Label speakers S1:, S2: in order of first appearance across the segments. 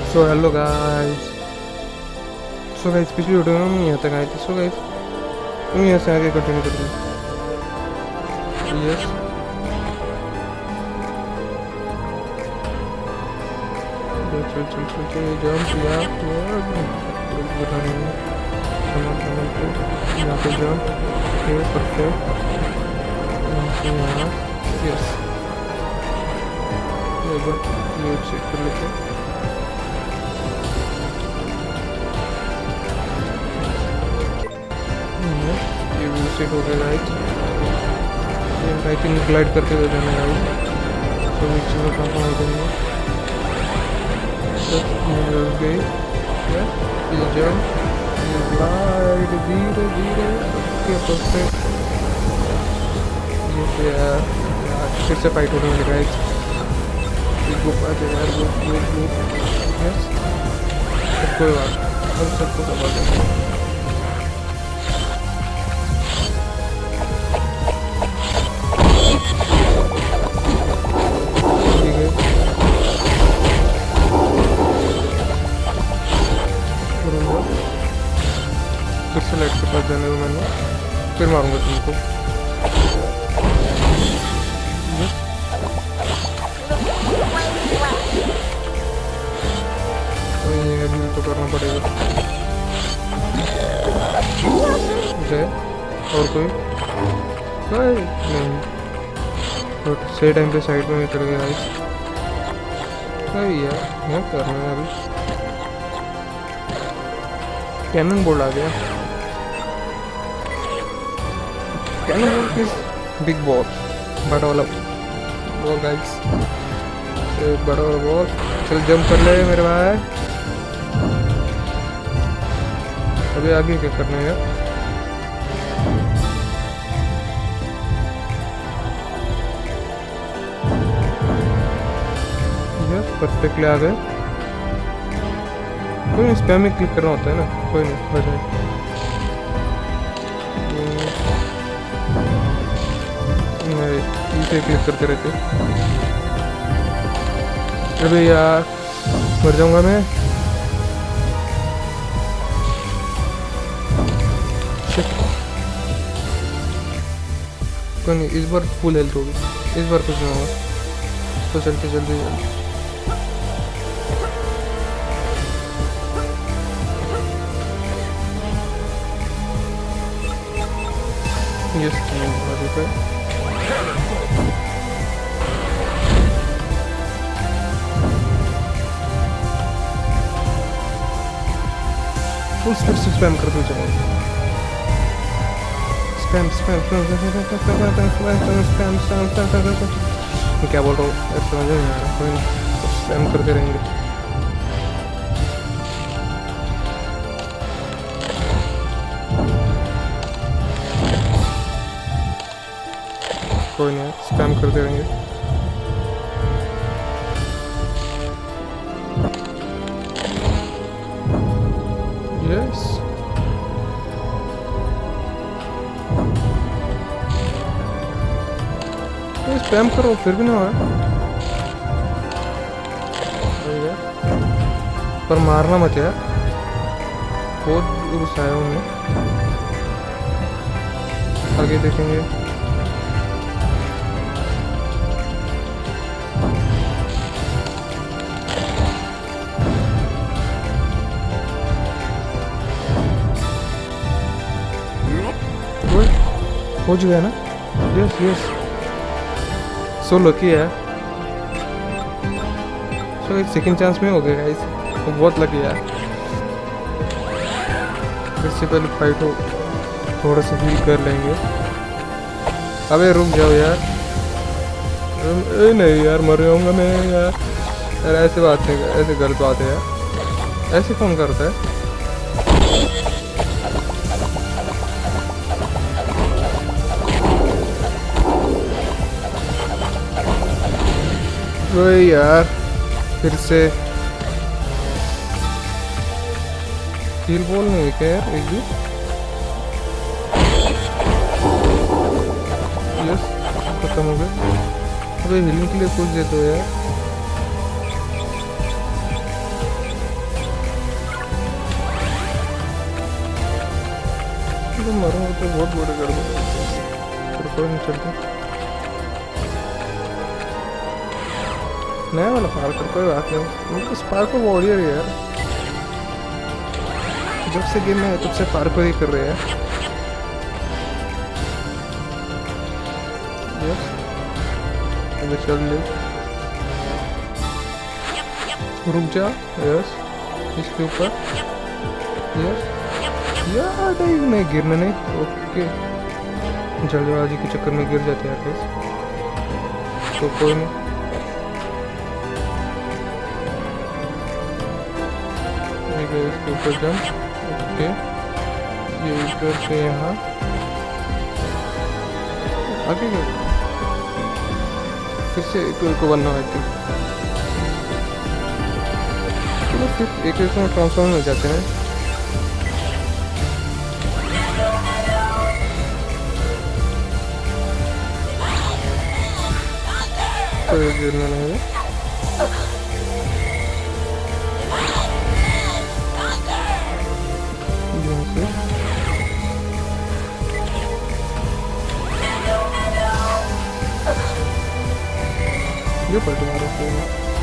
S1: सो hello guys. So guys पिछली video में हम यहाँ तक आए थे। सो गाइस हम यहाँ से आगे कंटिन्यू करेंगे। यस चल चल चल चल जंप यार यहाँ पे जंप परफेक्ट यहाँ से यहाँ। यस एक बार ये चेक कर लेते हैं। ये भी सेट हो गया गाइस। आई थिंक ग्लाइड करते हुए जाना गाइस। तो नीचे में कहाँ हो जाएंगे गई। ये जंप ये ग्लाइड धीरे धीरे परफेक्ट। ये यार फिर से फाइट होने वाली गाइस। गुफा के यार यस कोई बात हम सबको दबा देंगे। फिर से लाइट के पास जाने में मैंने फिर मारूंगा तुमको। ये अभी तो करना पड़ेगा मुझे। और कोई नहीं बट सही टाइम पे साइड में निकल गया गाइस। यार क्या करना है अभी। कैनन बोल्ट आ गया। कैनन बोल्ट की बिग बॉल बड़ा वाला बॉल गाइस। बड़ा वाला बॉल चल जंप कर ले मेरे भाई। अभी आगे क्या करना है यार। यस परफेक्टली आ गए। कोई नहीं स्पैम में क्लिक करना होता है ना। कोई नहीं हो जाए। इसे क्लिक करते रहते। अरे यार मर जाऊंगा मैं। कोई नहीं इस बार फुल हेल्थ होगी। इस बार कुछ नहीं होगा। तो चलते जल्दी जल्दी। यस आगे पे फुल स्पीड से स्पैम करते चलेंगे। स्पैम स्पैम स्पैम क्या बोल रहा हूँ ऐसा समझ नहीं आ रहा। कोई नहीं स्पैम करते रहेंगे। कोई नहीं स्पैम करते रहेंगे। यस तो स्पैम करो फिर भी ना हो रहा। पर मारना मत यार। बहुत गुस्सा आया उन्हें। आगे देखेंगे। हो गया ना। यस यस सो लकी है। सो सेकंड चांस में हो गया गाइस। तो बहुत लकी है। इससे पहले फाइट हो थोड़ा सा हील कर लेंगे। अबे रुक जाओ यार। नहीं यार मर जाऊंगा मैं यार। ऐसे बात नहीं ऐसे गलत बात है यार। ऐसे कौन करता है। वही यार फिर से हील बॉल नहीं क्या यार एक भी। यस खत्म हो गया। अबे हीलिंग के लिए कुछ दे दो यार। तो मरूंगा तो बहुत बड़े गड़बड़ फिर कोई नहीं चलता। नया वाला पार्कर कोई बात नहीं, उनको स्पार्को वॉरियर यार, जब से गेम है तब से पार्कर ही कर रहे हैं। यस चल ले, रुक जा। यस इसके ऊपर। यस यार नहीं गिरना नहीं। ओके जल्दबाजी के चक्कर में गिर जाते हैं कैसे, तो कोई नहीं। इसके ऊपर जंप। ओके ये इधर से यहाँ आगे फिर से एक को बनना है। चलो फिर एक में ट्रांसफॉर्म हो जाते हैं। कोई गिरना नहीं है। ये पलट मारो फिर।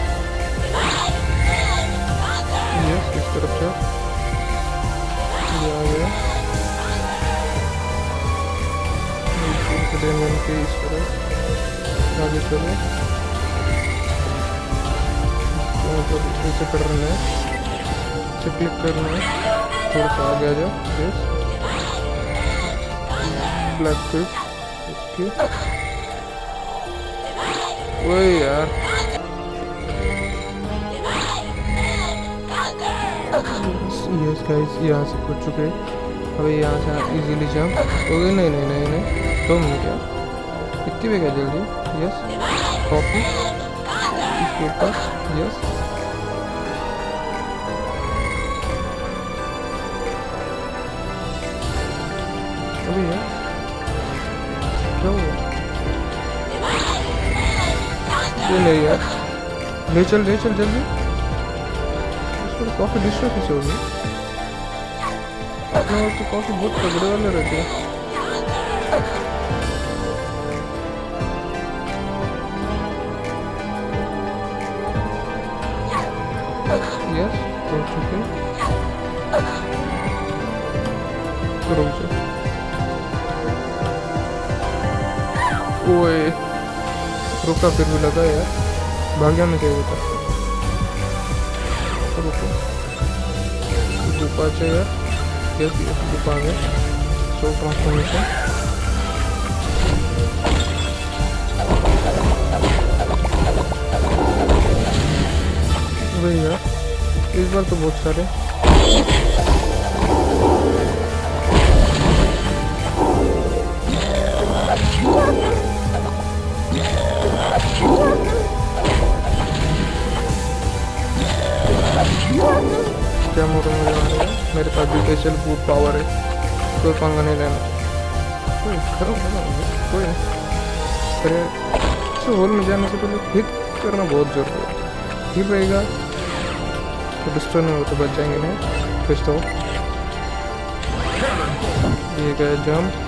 S1: यस इस तरफ से ये आ गया के इस तरफ आगे चलो। तो इसे करना है, इसे क्लिक करना है, थोड़ा सा आगे आ जाओ। Yes black fish. ओके ओए यार यस गाइस यहाँ से पहुँच चुके हैं। अभी यहाँ से इजीली जंप हो गए। नहीं नहीं नहीं नहीं 2 मिनट यार, इतनी भी क्या जल्दी। यस कॉफी इसके ऊपर। यस अभी यार क्या हुआ? ये नहीं यार, ले चल जल्दी। कॉफी डिस्ट्रॉय कैसे होगी? अपने वक्त तो कॉफी बहुत तगड़े वाले रहते हैं। यस तो चुके रुक जा। ओए रुका, फिर भी लगा यार, भाग जाना चाहिए था। रुको गुफा से यार। यस यस गुफा है। सो ट्रांसफॉर्मेशन वही यार, इस बार तो बहुत सारे। क्या मोटर में जाना है? मेरे पास भी स्पेशल फूड पावर है, कोई पंगा नहीं लेना। कोई नहीं पर होल में जाने से पहले हिट करना बहुत जरूरी है। हिट रहेगा तो डिस्ट्रॉय नहीं हो तो बच जाएंगे नहीं। फिर तो ये गया जंप।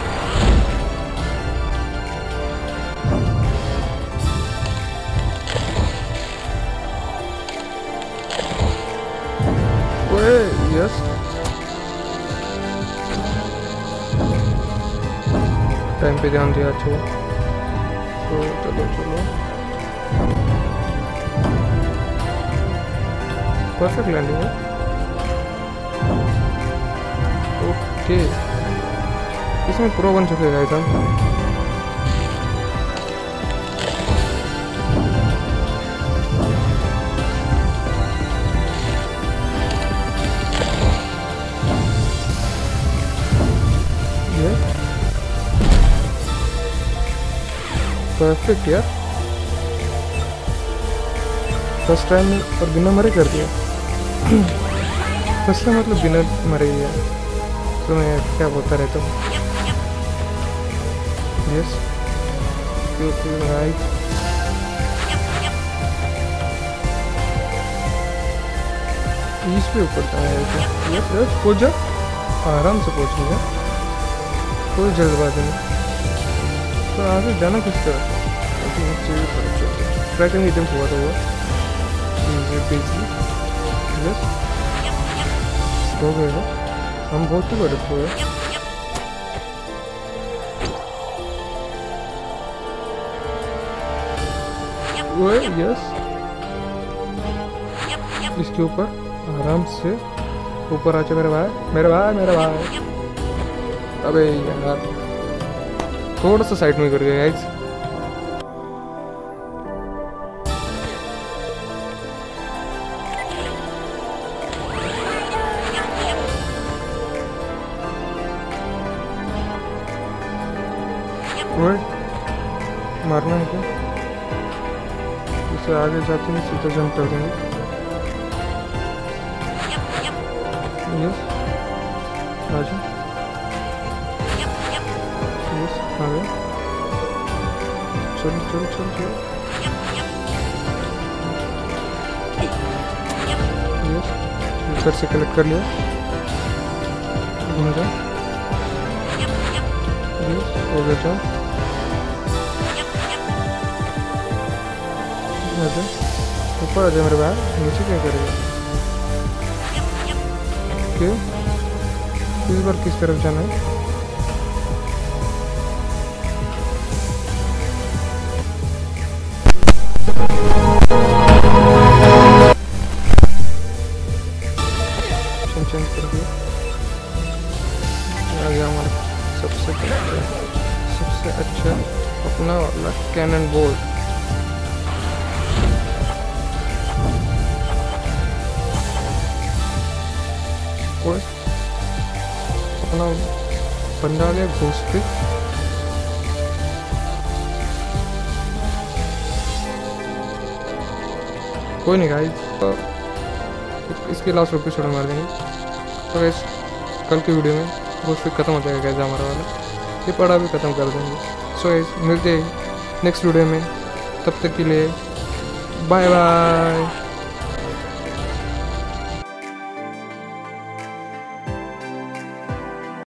S1: यस टाइम पे ध्यान दिया। अच्छा तो चलो परफेक्ट लैंडिंग है। ओके इसमें प्रो बन चुके हैं हम। परफेक्ट यार, फर्स्ट टाइम में और बिना मरे कर दिया। फर्स्ट टाइम मतलब बिना मरे ही है, तो मैं क्या बोलता रहता हूँ। यस राइट इस पे ऊपर जाना है। यस यस पहुँच जा, आराम से पहुँचेगा। कोई जल्दबाजी नहीं। तो आगे जाना किस तरह? ट्राई करेंगे जंप हुआ तो हुआ। यस हो गया। हम बहुत ही बड़े हुए। यस इसके ऊपर आराम से ऊपर आके मेरे भाई मेरे भाई मेरे भाई। अबे यार थोड़ा सा साइड में कर गया गाइस। मारना है क्या? इससे आगे जाते हैं सीधा जंप कर देंगे। यस आजा। यस आ गया। चलो चलो चलो चलो। यस ऊपर से कलेक्ट कर लिया। घूम जा। यस हो गया जंप। ऊपर आ जाए मेरे भाई। नीचे क्या करेगा? क्यों इस बार किस तरफ जाना है? चेंज कर दिया। आ गया हमारा सबसे अच्छा अपना वाला कैनन बोल्ट। अपना बंदा आ गया घोस्ट पे। कोई नहीं गाइस, तो इसके लास्ट एपिसोड मार देंगे। तो गाइस कल की वीडियो में घोस्ट पे खत्म हो जाएगा गाइस हमारा वाला। ये पढ़ा भी खत्म कर देंगे। सो गाइस मिलते हैं नेक्स्ट वीडियो में। तब तक के लिए बाय बाय।